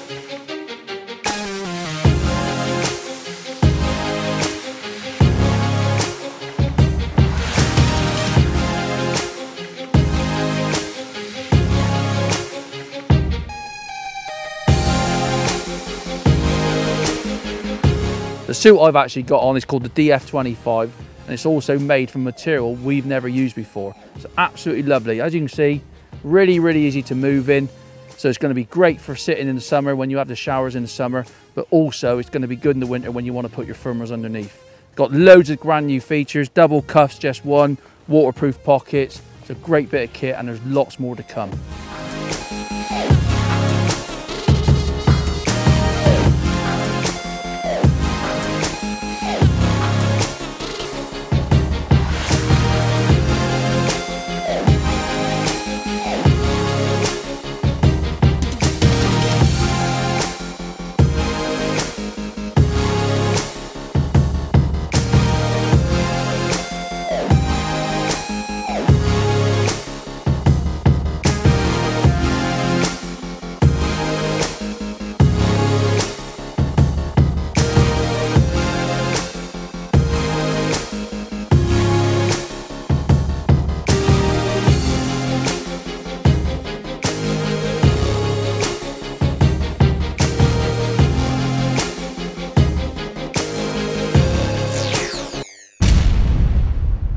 The suit I've actually got on is called the DF25, and it's also made from material we've never used before. It's absolutely lovely. As you can see, really easy to move in. So it's going to be great for sitting in the summer when you have the showers in the summer, but also it's going to be good in the winter when you want to put your thermals underneath. Got loads of brand new features, double cuffs, just one, waterproof pockets. It's a great bit of kit and there's lots more to come.